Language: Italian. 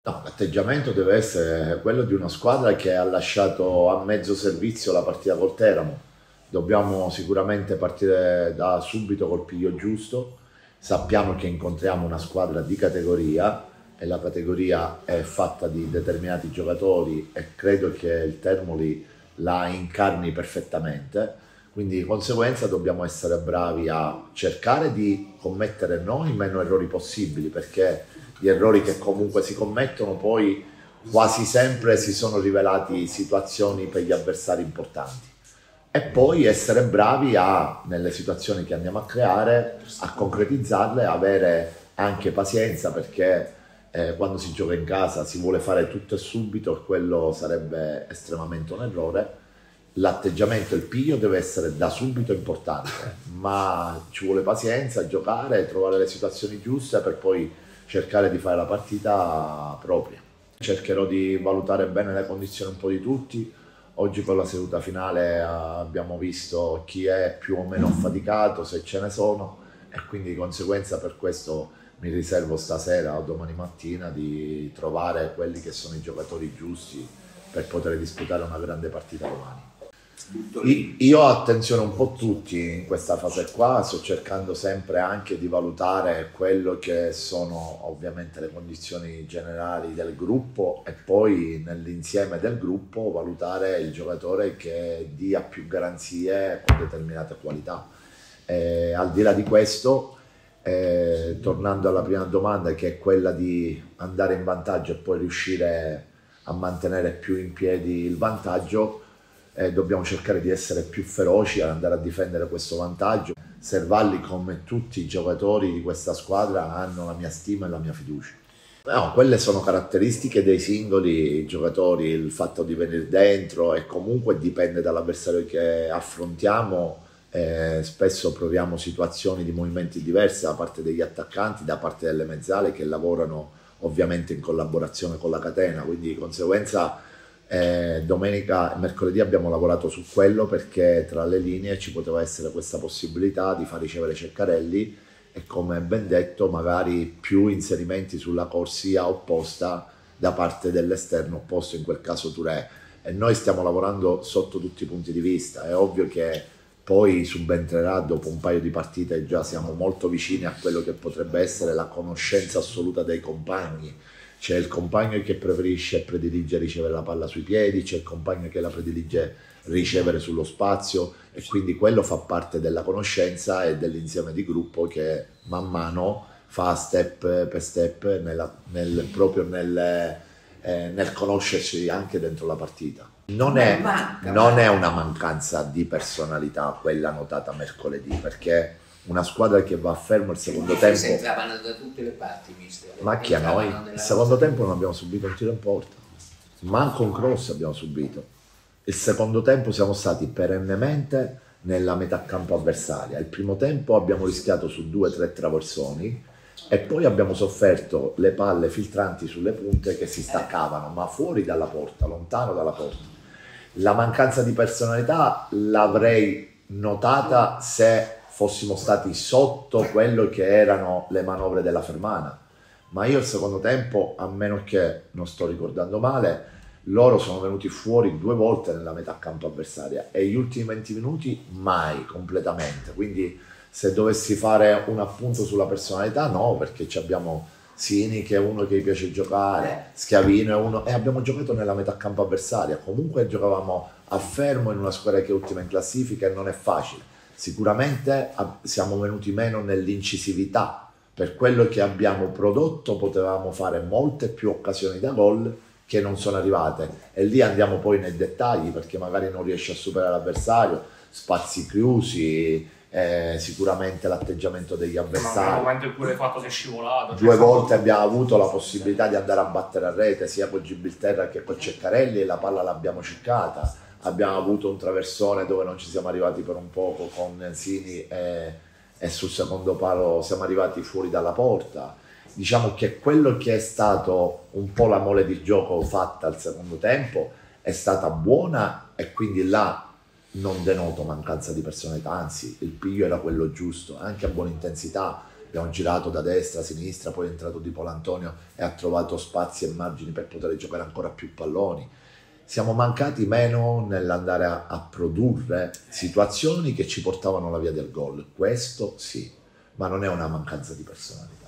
No, l'atteggiamento deve essere quello di una squadra che ha lasciato a mezzo servizio la partita col Teramo. Dobbiamo sicuramente partire da subito col piglio giusto. Sappiamo che incontriamo una squadra di categoria e la categoria è fatta di determinati giocatori e credo che il Termoli la incarni perfettamente. Quindi di conseguenza dobbiamo essere bravi a cercare di commettere noi meno errori possibili, perché gli errori che comunque si commettono poi quasi sempre si sono rivelati situazioni per gli avversari importanti. E poi essere bravi a, nelle situazioni che andiamo a creare, a concretizzarle, avere anche pazienza, perché quando si gioca in casa si vuole fare tutto e subito e quello sarebbe estremamente un errore. L'atteggiamento, il piglio deve essere da subito importante, ma ci vuole pazienza, giocare, trovare le situazioni giuste per poi cercare di fare la partita propria. Cercherò di valutare bene le condizioni un po' di tutti. Oggi con la seduta finale abbiamo visto chi è più o meno affaticato, se ce ne sono, e quindi di conseguenza per questo mi riservo stasera o domani mattina di trovare quelli che sono i giocatori giusti per poter disputare una grande partita domani. Io ho attenzione un po' tutti in questa fase qua, sto cercando sempre anche di valutare quello che sono ovviamente le condizioni generali del gruppo e poi nell'insieme del gruppo valutare il giocatore che dia più garanzie con determinate qualità. Al di là di questo, tornando alla prima domanda, che è quella di andare in vantaggio e poi riuscire a mantenere più in piedi il vantaggio, dobbiamo cercare di essere più feroci ad andare a difendere questo vantaggio. Servalli, come tutti i giocatori di questa squadra, hanno la mia stima e la mia fiducia. No, quelle sono caratteristiche dei singoli giocatori, il fatto di venire dentro, e comunque dipende dall'avversario che affrontiamo. Spesso proviamo situazioni di movimenti diversi da parte degli attaccanti, da parte delle mezzale che lavorano ovviamente in collaborazione con la catena, quindi di conseguenza domenica e mercoledì abbiamo lavorato su quello, perché tra le linee ci poteva essere questa possibilità di far ricevere Ceccarelli e, come ben detto, magari più inserimenti sulla corsia opposta da parte dell'esterno opposto, in quel caso Touré. E noi stiamo lavorando sotto tutti i punti di vista. È ovvio che poi subentrerà dopo un paio di partite, e già siamo molto vicini a quello che potrebbe essere la conoscenza assoluta dei compagni. C'è il compagno che preferisce e predilige ricevere la palla sui piedi, c'è il compagno che la predilige ricevere sullo spazio, e quindi quello fa parte della conoscenza e dell'insieme di gruppo che man mano fa step per step proprio nel conoscersi anche dentro la partita. Non è una mancanza di personalità quella notata mercoledì, perché una squadra che va a fermo il secondo tempo. Entravano da tutte le parti, mister. Macchia noi, il secondo tempo non abbiamo subito un tiro in porta, manco un cross abbiamo subito. Il secondo tempo siamo stati perennemente nella metà campo avversaria. Il primo tempo abbiamo rischiato su 2 o 3 traversoni e poi abbiamo sofferto le palle filtranti sulle punte che si staccavano, ma fuori dalla porta, lontano dalla porta. La mancanza di personalità l'avrei notata se fossimo stati sotto quello che erano le manovre della Fermana, ma io il secondo tempo, a meno che non sto ricordando male, loro sono venuti fuori 2 volte nella metà campo avversaria e gli ultimi 20 minuti mai completamente. Quindi se dovessi fare un appunto sulla personalità, no, perché abbiamo Sini che è uno che gli piace giocare, Schiavino è uno, e abbiamo giocato nella metà campo avversaria. Comunque giocavamo a fermo in una squadra che è ultima in classifica e non è facile. Sicuramente siamo venuti meno nell'incisività. Per quello che abbiamo prodotto potevamo fare molte più occasioni da gol che non sono arrivate, e lì andiamo poi nei dettagli, perché magari non riesci a superare l'avversario, spazi chiusi, sicuramente l'atteggiamento degli avversari. Ma nel momento in cui l'hai fatto sei scivolato. 2 volte abbiamo avuto la possibilità di andare a battere a rete, sia con Gibilterra che con Ceccarelli, e la palla l'abbiamo ciccata. Abbiamo avuto un traversone dove non ci siamo arrivati per un poco con Sini, e sul secondo palo siamo arrivati fuori dalla porta. Diciamo che quello che è stato un po' la mole di gioco fatta al secondo tempo è stata buona, e quindi là non denoto mancanza di personalità, anzi il piglio era quello giusto, anche a buona intensità, abbiamo girato da destra a sinistra, poi è entrato Di Polantonio e ha trovato spazi e margini per poter giocare ancora più palloni. Siamo mancati meno nell'andare a produrre situazioni che ci portavano alla via del gol, questo sì, ma non è una mancanza di personalità.